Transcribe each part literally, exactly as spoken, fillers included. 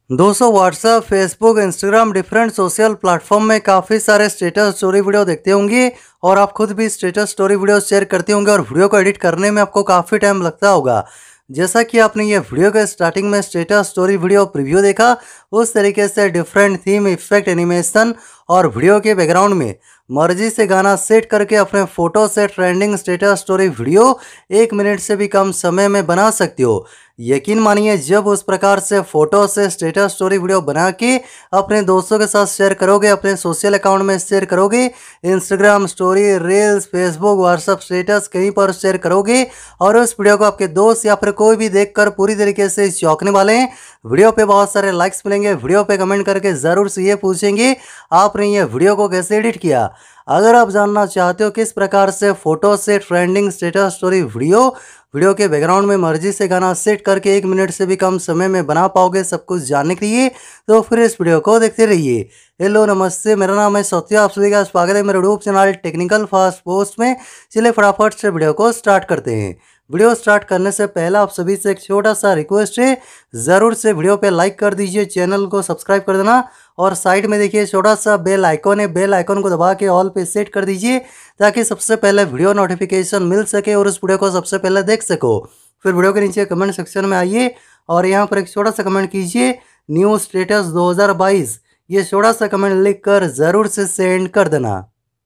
दोस्तों WhatsApp, Facebook, Instagram different social platform में काफ़ी सारे स्टेटस स्टोरी वीडियो देखते होंगे और आप खुद भी स्टेटस स्टोरी वीडियो शेयर करते होंगे और वीडियो को एडिट करने में आपको काफ़ी टाइम लगता होगा। जैसा कि आपने ये वीडियो के स्टार्टिंग में स्टेटस स्टोरी वीडियो प्रीव्यू देखा, उस तरीके से डिफरेंट थीम, इफेक्ट, एनिमेशन और वीडियो के बैकग्राउंड में मर्जी से गाना सेट करके अपने फोटो से ट्रेंडिंग स्टेटस स्टोरी वीडियो एक मिनट से भी कम समय में बना सकते हो। यकीन मानिए, जब उस प्रकार से फोटो से स्टेटस स्टोरी वीडियो बना के अपने दोस्तों के साथ शेयर करोगे, अपने सोशल अकाउंट में शेयर करोगे, Instagram story, reels, Facebook, WhatsApp status कहीं पर शेयर करोगे और उस वीडियो को आपके दोस्त या फिर कोई भी देखकर पूरी तरीके से चौंकने वाले हैं। वीडियो पे बहुत सारे लाइक्स मिलेंगे, वीडियो पे कमेंट करके ज़रूर से ये पूछेंगे आपने ये वीडियो को कैसे एडिट किया। अगर आप जानना चाहते हो किस प्रकार से फोटो से trending status story video video के बैकग्राउंड में मर्जी से गाना सेट करके एक मिनट से भी कम समय में बना पाओगे, सब कुछ जानने के लिए तो फिर इस वीडियो को देखते रहिए। हेलो नमस्ते, मेरा नाम है सत्या, आप सभी का स्वागत है मेरे YouTube channel technical fast post में। चलिए फटाफट से वीडियो को स्टार्ट करते हैं। वीडियो स्टार्ट करने से पहले आप सभी से एक छोटा सा रिक्वेस्ट है, ज़रूर से वीडियो पे लाइक कर दीजिए, चैनल को सब्सक्राइब कर देना और साइड में देखिए छोटा सा बेल आइकॉन है, बेल आइकॉन को दबा के ऑल पे सेट कर दीजिए ताकि सबसे पहले वीडियो नोटिफिकेशन मिल सके और उस वीडियो को सबसे पहले देख सको। फिर वीडियो के नीचे कमेंट सेक्शन में आइए और यहाँ पर एक छोटा सा कमेंट कीजिए, न्यू स्टेटस दो हज़ार बाईस, ये छोटा सा कमेंट लिख कर ज़रूर से सेंड कर देना।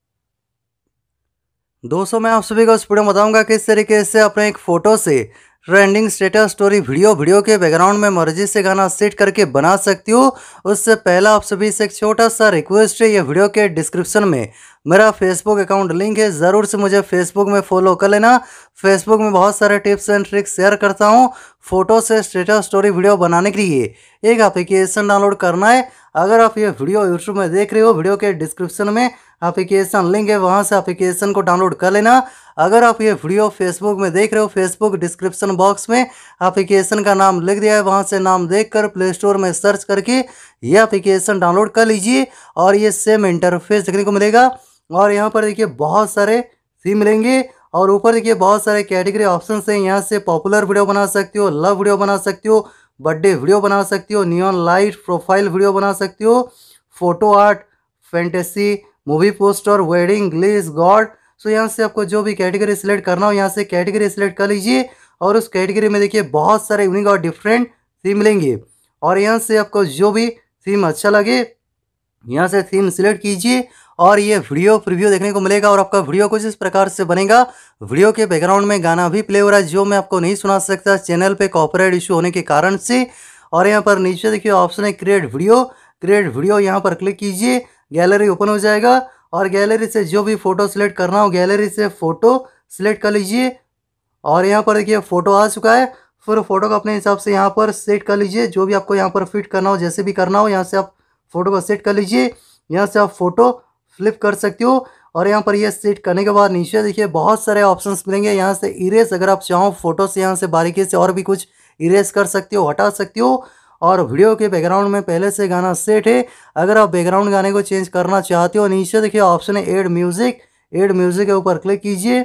दोस्तों मैं आप सभी को इस वीडियो में बताऊंगा किस तरीके से अपने एक फ़ोटो से trending status story video video के बैकग्राउंड में मर्जी से गाना सेट करके बना सकती हो। उससे पहला आप सभी से एक छोटा सा रिक्वेस्ट है, ये वीडियो के डिस्क्रिप्शन में मेरा फेसबुक अकाउंट लिंक है, ज़रूर से मुझे फेसबुक में फॉलो कर लेना। फेसबुक में बहुत सारे टिप्स एंड ट्रिक्स शेयर करता हूँ। फोटो से स्टेटस स्टोरी वीडियो बनाने के लिए एक एप्लीकेशन डाउनलोड करना है। अगर आप ये वीडियो यूट्यूब में देख रहे हो, वीडियो के डिस्क्रिप्शन में एप्लीकेशन लिंक है, वहाँ से एप्लीकेशन को डाउनलोड कर लेना। अगर आप ये वीडियो फेसबुक में देख रहे हो, फेसबुक डिस्क्रिप्शन बॉक्स में एप्लीकेशन का नाम लिख दिया है, वहाँ से नाम देखकर प्ले स्टोर में सर्च करके ये एप्लीकेशन डाउनलोड कर लीजिए और ये सेम इंटरफेस देखने को मिलेगा। और यहाँ पर देखिए बहुत सारे थीम मिलेंगे और ऊपर देखिए बहुत सारे कैटेगरी ऑप्शन हैं। यहाँ से पॉपुलर वीडियो बना सकते हो, लव वीडियो बना सकते हो, बर्थडे वीडियो बना सकती हो, नियॉन लाइट प्रोफाइल वीडियो बना सकती हो, photo art, fantasy, movie poster, wedding, ग्लिस, गॉड। सो यहाँ से आपको जो भी कैटेगरी सिलेक्ट करना हो यहाँ से कैटेगरी सिलेक्ट कर लीजिए और उस कैटेगरी में देखिए बहुत सारे यूनिक और डिफरेंट थीम मिलेंगे और यहाँ से आपको जो भी थीम अच्छा लगे यहाँ से थीम सिलेक्ट कीजिए और ये वीडियो प्रीव्यू देखने को मिलेगा और आपका वीडियो कुछ इस प्रकार से बनेगा। वीडियो के बैकग्राउंड में गाना भी प्ले हो रहा है जो मैं आपको नहीं सुना सकता चैनल पे कॉपीराइट इशू होने के कारण से। और यहाँ पर नीचे देखिए ऑप्शन है क्रिएट वीडियो। क्रिएट वीडियो यहाँ पर क्लिक कीजिए, गैलरी ओपन हो जाएगा और गैलरी से जो भी फ़ोटो सिलेक्ट करना हो गैलरी से फ़ोटो सिलेक्ट कर लीजिए और यहाँ पर देखिए फ़ोटो आ चुका है। फिर फोटो को अपने हिसाब से यहाँ पर सेट कर लीजिए, जो भी आपको यहाँ पर फिट करना हो, जैसे भी करना हो यहाँ से आप फ़ोटो को सेट कर लीजिए। यहाँ से आप फ़ोटो फ्लिप कर सकते हो और यहाँ पर ये सेट करने के बाद नीचे देखिए बहुत सारे ऑप्शंस मिलेंगे। यहाँ से इरेज, अगर आप चाहो फोटो से यहाँ से बारीकी से और भी कुछ इरेज कर सकते हो, हटा सकते हो। और वीडियो के बैकग्राउंड में पहले से गाना सेट है, अगर आप बैकग्राउंड गाने को चेंज करना चाहते हो नीचे देखिए ऑप्शन है एड म्यूज़िक। एड म्यूज़िक के ऊपर क्लिक कीजिए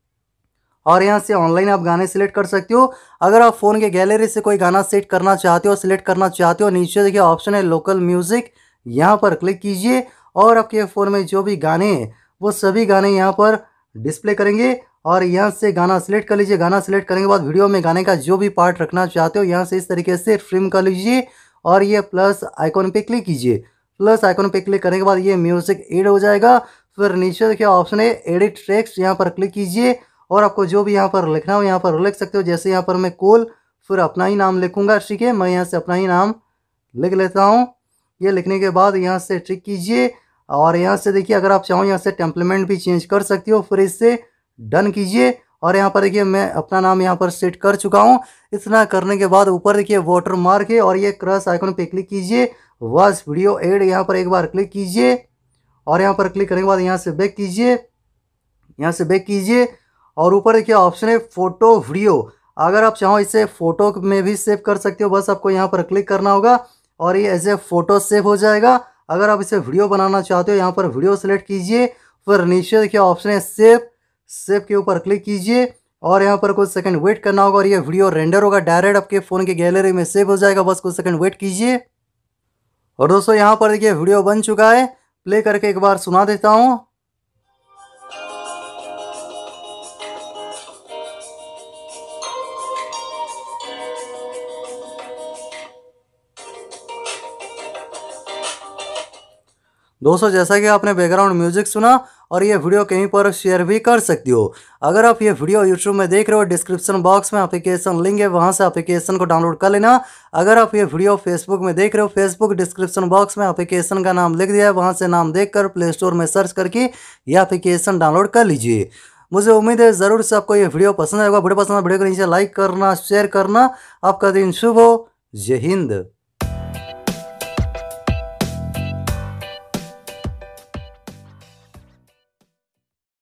और यहाँ से ऑनलाइन आप गाने सेलेक्ट कर सकते हो। अगर आप फ़ोन के गैलरी से कोई गाना सेट करना चाहते हो, सिलेक्ट करना चाहते हो, नीचे देखिए ऑप्शन है लोकल म्यूज़िक, यहाँ पर क्लिक कीजिए और आपके फ़ोन में जो भी गाने हैं वो सभी गाने यहाँ पर डिस्प्ले करेंगे और यहाँ से गाना सेलेक्ट कर लीजिए। गाना सेलेक्ट करने के बाद वीडियो में गाने का जो भी पार्ट रखना चाहते हो यहाँ से इस तरीके से ट्रिम कर लीजिए और ये प्लस आइकॉन पे क्लिक कीजिए। प्लस आइकॉन पे क्लिक करने के बाद ये म्यूज़िक ऐड हो जाएगा। फिर नीचे देखिए ऑप्शन है एडिट टेक्स्ट, यहाँ पर क्लिक कीजिए और आपको जो भी यहाँ पर लिखना हो यहाँ पर लिख सकते हो। जैसे यहाँ पर मैं कूल फिर अपना ही नाम लिखूँगा, ठीक है, मैं यहाँ से अपना ही नाम लिख लेता हूँ। ये लिखने के बाद यहाँ से टिक कीजिए और यहाँ से देखिए अगर आप चाहो यहाँ से टेम्पलेमेंट भी चेंज कर सकते हो। फिर इससे डन कीजिए और यहाँ पर देखिए मैं अपना नाम यहाँ पर सेट कर चुका हूँ। इतना करने के बाद ऊपर देखिए वाटर मार्क है और ये क्रॉस आइकन पे क्लिक कीजिए, वॉच वीडियो एड यहाँ पर एक बार क्लिक कीजिए और यहाँ पर क्लिक करने के बाद यहाँ से बैक कीजिए, यहाँ से बैक कीजिए और ऊपर देखिए ऑप्शन है फ़ोटो वीडियो। अगर आप चाहो इसे फ़ोटो में भी सेव कर सकते हो, बस आपको यहाँ पर क्लिक करना होगा और ये एज ए फ़ोटो सेव हो जाएगा। अगर आप इसे वीडियो बनाना चाहते हो यहाँ पर वीडियो सेलेक्ट कीजिए, फिर नीचे देखिए ऑप्शन है सेव। सेव के ऊपर क्लिक कीजिए और यहाँ पर कुछ सेकंड वेट करना होगा और ये वीडियो रेंडर होगा, डायरेक्ट आपके फ़ोन के गैलरी में सेव हो जाएगा। बस कुछ सेकंड वेट कीजिए। और दोस्तों यहाँ पर देखिए वीडियो बन चुका है, प्ले करके एक बार सुना देता हूँ। दोस्तों जैसा कि आपने बैकग्राउंड म्यूजिक सुना और ये वीडियो कहीं पर शेयर भी कर सकती हो। अगर आप ये वीडियो यूट्यूब में देख रहे हो, डिस्क्रिप्शन बॉक्स में एप्लीकेशन लिंक है, वहां से एप्लीकेशन को डाउनलोड कर लेना। अगर आप ये वीडियो फेसबुक में देख रहे हो, फेसबुक डिस्क्रिप्शन बॉक्स में एप्लीकेशन का नाम लिख दिया है, वहां से नाम देखकर प्ले स्टोर में सर्च करके ये एप्लीकेशन डाउनलोड कर लीजिए। मुझे उम्मीद है ज़रूर से आपको ये वीडियो पसंद आएगा। वीडियो पसंद है वीडियो को नीचे लाइक करना, शेयर करना। आपका दिन शुभ हो। जय हिंद।